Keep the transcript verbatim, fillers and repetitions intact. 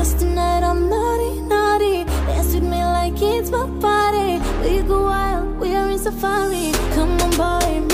Cause tonight I'm naughty, naughty. Dance with me like it's my party. We go wild, we are in safari. Come on boy,